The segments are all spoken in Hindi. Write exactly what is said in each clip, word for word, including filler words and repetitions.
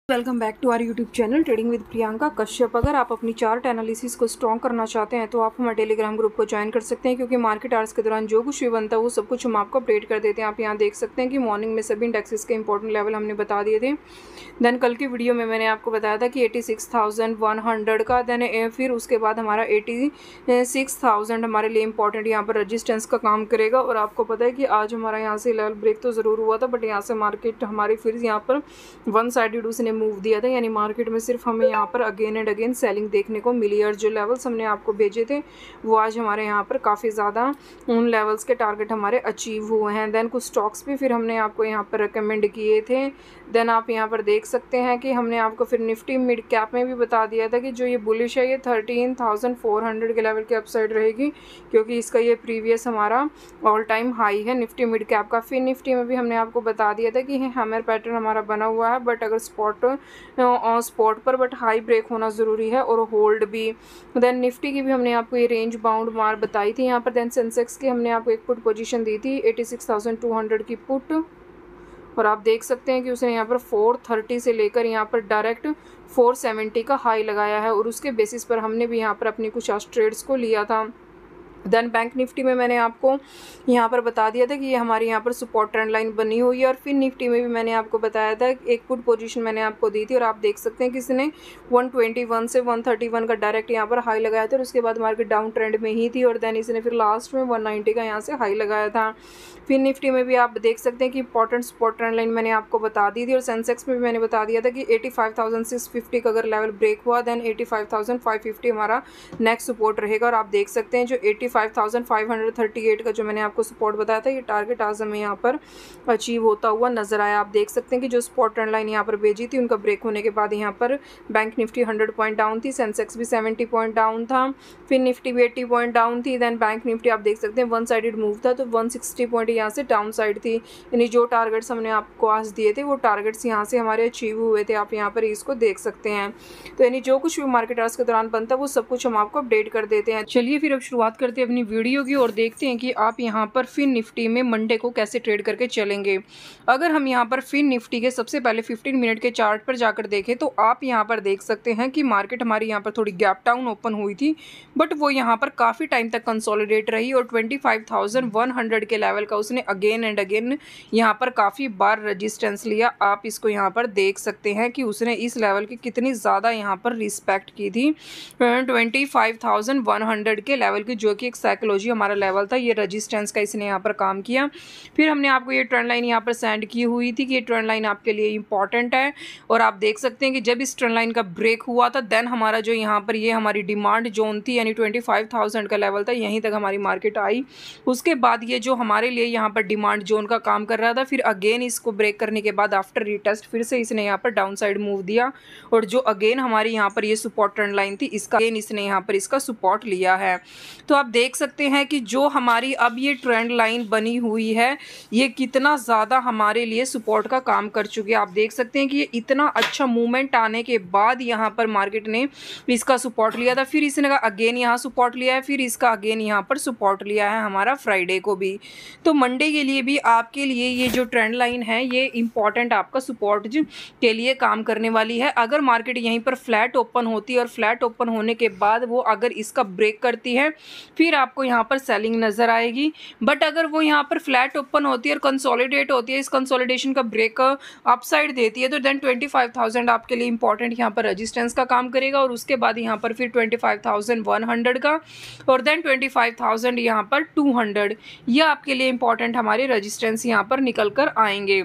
Welcome back to our YouTube channel trading with Priyanka Kashyap. अगर आप अपनी चार्ट एनालिसिस को स्ट्रॉन्ग करना चाहते हैं तो आप हमारे टेलीग्राम ग्रुप को ज्वाइन कर सकते हैं, क्योंकि मार्केट आवर्स के दौरान जो कुछ भी बनता है वो सब कुछ हम आपको अपडेट कर देते हैं। आप यहाँ देख सकते हैं कि मॉर्निंग में सभी इंडेक्सेस के इंपॉर्टेंट लेवल हमने बता दिए थे। देन कल की वीडियो में मैंने आपको बताया था कि eighty six thousand one hundred का, देन फिर उसके बाद हमारा एटी सिक्स थाउजेंड हमारे लिए इंपॉर्टेंट यहाँ पर रजिस्टेंस का काम करेगा। और आपको पता है कि आज हमारा यहाँ से लेवल ब्रेक तो ज़रूर हुआ था, बट यहाँ से मार्केट हमारी फिर यहाँ पर वन साइडेड उसने मूव दिया था, यानी मार्केट में सिर्फ हमें यहाँ पर अगेन एंड अगेन सेलिंग देखने को मिली। और जो लेवल्स हमने आपको भेजे थे वो आज हमारे यहाँ पर काफ़ी ज़्यादा उन लेवल्स के टारगेट हमारे अचीव हुए हैं। देन कुछ स्टॉक्स भी फिर हमने आपको यहाँ पर रिकमेंड किए थे। देन आप यहाँ पर देख सकते हैं कि हमने आपको फिर निफ्टी मिड कैप में भी बता दिया था कि जो ये बुलिश है ये थर्टीन थाउजेंड फोर हंड्रेड के लेवल के अपसाइड रहेगी, क्योंकि इसका ये प्रीवियस हमारा ऑल टाइम हाई है निफ्टी मिड कैप का। फिर निफ्टी में भी हमने आपको बता दिया था कि हैमर पैटर्न हमारा बना हुआ है, बट अगर स्पॉट स्पॉट पर बट हाई ब्रेक होना ज़रूरी है और होल्ड भी। देन निफ्टी की भी हमने आपको ये रेंज बाउंड मार बताई थी यहाँ पर। देन सेंसेक्स की हमने आपको एक पुट पोजीशन दी थी eighty six thousand two hundred की पुट, और आप देख सकते हैं कि उसने यहाँ पर फोर थर्टी से लेकर यहाँ पर डायरेक्ट फोर सेवेंटी का हाई लगाया है, और उसके बेसिस पर हमने भी यहाँ पर अपनी कुछ आज ट्रेड्स को लिया था। देन बैंक निफ्टी में मैंने आपको यहाँ पर बता दिया था कि ये हमारी यहाँ पर सपोर्ट ट्रेंड लाइन बनी हुई है। और फिर निफ्टी में भी मैंने आपको बताया था एक पुट पोजीशन मैंने आपको दी थी, और आप देख सकते हैं कि इसने वन ट्वेंटी वन से वन थर्टी वन का डायरेक्ट यहाँ पर हाई लगाया था, और उसके बाद मार्केट डाउन ट्रेंड में ही थी, और देन इसने फिर लास्ट में वन नाइंटी का यहाँ से हाई लगाया था। फिर निफ्टी में भी आप देख सकते हैं कि इंपॉर्टेंट सपोर्ट ट्रेंड लाइन मैंने आपको बता दी थी। और सेंसेक्स में भी मैंने बता दिया था कि eighty five thousand six fifty का अगर लेवल ब्रेक हुआ then eighty five thousand five fifty हमारा नेक्स्ट सपोर्ट रहेगा। और आप देख सकते हैं जो eighty five thousand five hundred thirty eight का जो मैंने आपको सपोर्ट बताया था ये टारगेट आज हमें यहाँ पर अचीव होता हुआ नजर आया। आप देख सकते हैं कि जो सपोर्ट ट्रेंड लाइन यहाँ पर भेजी थी उनका ब्रेक होने के बाद यहाँ पर bank Nifty hundred point down थी, सेंसेक्स भी सेवेंटी पॉइंट डाउन था, फिर निफ्टी भी एटी पॉइंट डाउन थी। देन बैंक निफ्टी आप देख सकते हैं वन साइडेड मूव था, तो वन सिक्सटी पॉइंट यहाँ से डाउन साइड थी, यानी जो टारगेट्स हमने आपको आज दिए थे वो टारगेट्स यहाँ से हमारे अचीव हुए थे। आप यहाँ पर इसको देख सकते हैं। तो यानी जो कुछ भी मार्केट आज के दौरान बनता है वो सब कुछ हम आपको अपडेट कर देते हैं। चलिए फिर अब शुरुआत करते हैं अपनी वीडियो की और देखते हैं कि आप यहाँ पर फिन निफ्टी में मंडे को कैसे ट्रेड करके चलेंगे। अगर हम यहाँ पर फिन निफ्टी के सबसे पहले फिफ्टीन मिनट के चार्ट पर जाकर देखें तो आप यहाँ पर देख सकते हैं कि मार्केट हमारी यहाँ पर थोड़ी गैप डाउन ओपन हुई थी, बट वो यहाँ पर काफ़ी टाइम तक कंसोलिडेट रही, और twenty five thousand one hundred के लेवल का उसने अगेन एंड अगेन यहाँ पर काफ़ी बार रेजिस्टेंस लिया। आप इसको यहाँ पर देख सकते हैं कि उसने इस लेवल की कितनी ज़्यादा यहाँ पर रिस्पेक्ट की थी twenty five thousand one hundred के लेवल की, जो कि एक साइकोलॉजी हमारा लेवल था। ये रेजिस्टेंस का इसने यहाँ पर काम किया। फिर हमने आपको ये ट्रेंड लाइन यहाँ पर सेंड की हुई थी कि ये ट्रेंड लाइन आपके लिए इंपॉर्टेंट है, और आप देख सकते हैं कि जब इस ट्रेंड लाइन का ब्रेक हुआ था देन हमारा जो यहाँ पर ये हमारी डिमांड जोन थी यानी ट्वेंटी फाइव थाउजेंड का लेवल था, यहीं तक हमारी मार्केट आई। उसके बाद ये जो हमारे लिए यहाँ पर डिमांड जोन का काम कर रहा था, फिर अगेन इसको ब्रेक करने के बाद आफ्टर रिटेस्ट फिर से इसने यहाँ पर डाउन साइड मूव दिया, और जो अगेन हमारी यहाँ पर ये सपोर्ट ट्रेंड लाइन थी इसका अगेन इसने यहाँ पर इसका सपोर्ट लिया है। तो आप देख सकते हैं कि जो हमारी अब ये ट्रेंड लाइन बनी हुई है ये कितना ज़्यादा हमारे लिए सपोर्ट का काम कर चुकी है। आप देख सकते हैं कि ये इतना अच्छा मूवमेंट आने के बाद यहाँ पर मार्केट ने इसका सपोर्ट लिया था, फिर इसने अगेन यहाँ सपोर्ट लिया है, फिर इसका अगेन यहाँ पर सपोर्ट लिया है हमारा फ्राइडे को भी। तो मंडे के लिए भी आपके लिए ये जो ट्रेंड लाइन है ये इंपॉर्टेंट आपका सपोर्ट के लिए काम करने वाली है। अगर मार्केट यहीं पर फ्लैट ओपन होती है और फ्लैट ओपन होने के बाद वो अगर इसका ब्रेक करती है फिर आपको यहाँ पर सेलिंग नज़र आएगी, बट अगर वो यहाँ पर फ्लैट ओपन होती है और कंसोलिडेट होती है, इस कंसोलिडेशन का ब्रेक अपसाइड देती है, तो देन ट्वेंटी फाइव थाउजेंड आपके लिए इंपॉर्टेंट यहाँ पर रेजिस्टेंस का काम करेगा, और उसके बाद यहाँ पर फिर twenty five thousand one hundred का, और देन ट्वेंटी फाइव थाउजेंड यहाँ पर टू हंड्रेड, ये आपके लिए इंपॉर्टेंट हमारे रेजिस्टेंस यहाँ पर निकल कर आएंगे।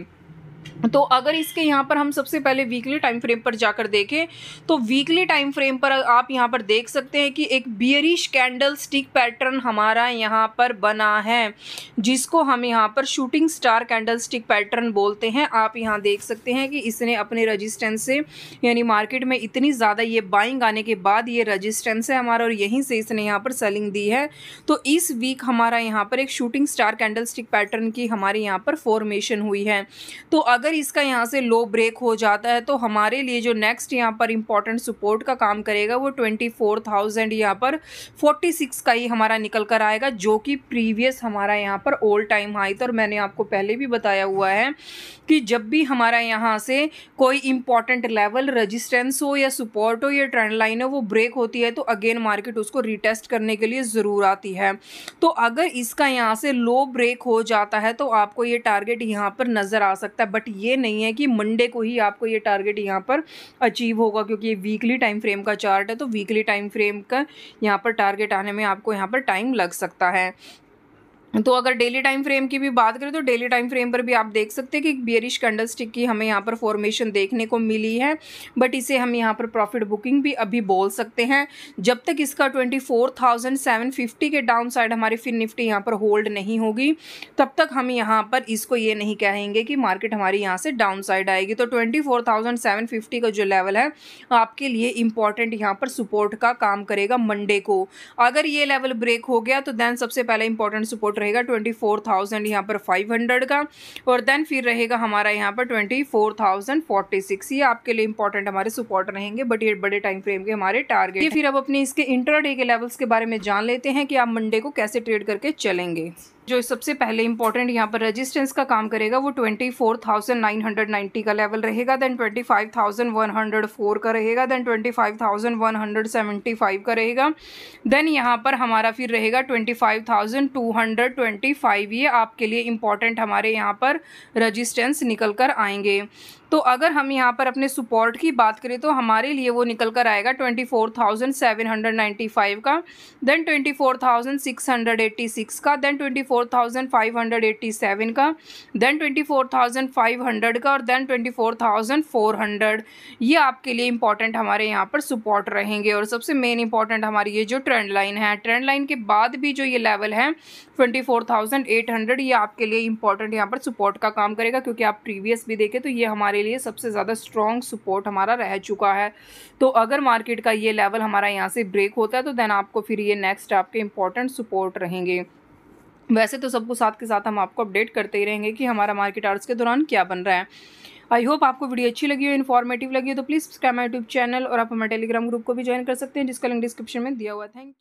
तो अगर इसके यहाँ पर हम सबसे पहले वीकली टाइम फ्रेम पर जाकर देखें तो वीकली टाइम फ्रेम पर आप यहाँ पर देख सकते हैं कि एक बियरिश कैंडल स्टिक पैटर्न हमारा यहाँ पर बना है, जिसको हम यहाँ पर shooting star candle stick pattern बोलते हैं। आप यहाँ देख सकते हैं कि इसने अपने रेजिस्टेंस से यानी मार्केट में इतनी ज़्यादा ये बाइंग आने के बाद ये रेजिस्टेंस है हमारा, और यहीं से इसने यहाँ पर सेलिंग दी है। तो इस वीक हमारा यहाँ पर एक shooting star candle stick pattern की हमारी यहाँ पर फॉर्मेशन हुई है। तो अगर इसका यहाँ से लो ब्रेक हो जाता है तो हमारे लिए जो नेक्स्ट यहाँ पर इंपॉर्टेंट सपोर्ट का काम करेगा वो ट्वेंटी फोर थाउजेंड यहाँ पर फोर्टी सिक्स का ही हमारा निकल कर आएगा, जो कि प्रीवियस हमारा यहाँ पर ऑल टाइम हाई था। और मैंने आपको पहले भी बताया हुआ है कि जब भी हमारा यहाँ से कोई इंपॉर्टेंट लेवल रेजिस्टेंस हो या सपोर्ट हो या ट्रेंड लाइन हो वो ब्रेक होती है तो अगेन मार्केट उसको रिटेस्ट करने के लिए ज़रूर आती है। तो अगर इसका यहाँ से लो ब्रेक हो जाता है तो आपको ये टारगेट यहाँ पर नज़र आ सकता है, बट ये नहीं है कि मंडे को ही आपको ये टारगेट यहाँ पर अचीव होगा, क्योंकि ये वीकली टाइम फ्रेम का चार्ट है। तो वीकली टाइम फ्रेम का यहाँ पर टारगेट आने में आपको यहाँ पर टाइम लग सकता है। तो अगर डेली टाइम फ्रेम की भी बात करें तो डेली टाइम फ्रेम पर भी आप देख सकते हैं कि बियरिश कैंडलस्टिक की हमें यहाँ पर फॉर्मेशन देखने को मिली है, बट इसे हम यहाँ पर प्रॉफिट बुकिंग भी अभी बोल सकते हैं। जब तक इसका twenty four thousand seven fifty के डाउन साइड हमारी फिन निफ्टी यहाँ पर होल्ड नहीं होगी तब तक हम यहाँ पर इसको ये नहीं कहेंगे कि मार्केट हमारी यहाँ से डाउन साइड आएगी। तो twenty four thousand seven fifty का जो लेवल है आपके लिए इंपॉर्टेंट यहाँ पर सपोर्ट का काम करेगा मंडे को। अगर ये लेवल ब्रेक हो गया तो देन सबसे पहले इंपॉर्टेंट सपोर्ट रहेगा ट्वेंटी फोर थाउजेंड यहाँ पर फाइव हंड्रेड का, और देन फिर रहेगा हमारा यहाँ पर twenty four thousand forty six. ये आपके लिए इंपॉर्टेंट हमारे सपोर्ट रहेंगे, बट ये बड़े टाइम फ्रेम के हमारे टारगेट। ये फिर अब अपने इसके इंट्राडे के लेवल्स के बारे में जान लेते हैं कि आप मंडे को कैसे ट्रेड करके चलेंगे। जो सबसे पहले इंपॉर्टेंट यहाँ पर रेजिस्टेंस का काम करेगा वो twenty four thousand nine hundred ninety का लेवल रहेगा, then twenty five thousand one hundred four का रहेगा, then twenty five thousand one hundred seventy five का रहेगा, देन यहाँ पर हमारा फिर रहेगा twenty five thousand two hundred twenty five. ये आपके लिए इंपॉर्टेंट हमारे यहाँ पर रेजिस्टेंस निकल कर आएंगे। तो अगर हम यहाँ पर अपने सपोर्ट की बात करें तो हमारे लिए वो निकल कर आएगा twenty four thousand seven hundred ninety five का, then twenty four thousand six hundred eighty six का, then twenty four thousand five hundred eighty seven का, then twenty four thousand five hundred का, और then twenty four thousand four hundred. ये आपके लिए इंपॉर्टेंट हमारे यहाँ पर सपोर्ट रहेंगे। और सबसे मेन इंपॉर्टेंट हमारी ये जो ट्रेंड लाइन है, ट्रेंड लाइन के बाद भी जो ये लेवल है twenty four thousand eight hundred, ये आपके लिए इंपॉर्टेंट यहाँ पर सपोर्ट का काम करेगा, क्योंकि आप प्रीवियस भी देखें तो ये हमारे लिए सबसे ज़्यादा स्ट्रॉन्ग सपोर्ट हमारा रह चुका है। तो अगर मार्केट का ये लेवल हमारा यहाँ से ब्रेक होता है तो देन आपको फिर ये नेक्स्ट आपके इंपॉर्टेंट सपोर्ट रहेंगे। वैसे तो सबको साथ के साथ हम आपको अपडेट करते ही रहेंगे कि हमारा मार्केट आवर्स के दौरान क्या बन रहा है। आई होप आपको वीडियो अच्छी लगी हो, इन्फॉर्मेटिव लगी हो तो please subscribe my YouTube channel, और आप हमारे टेलीग्राम ग्रुप को भी ज्वाइन कर सकते हैं जिसका लिंक डिस्क्रिप्शन में दिया हुआ है। Thank you.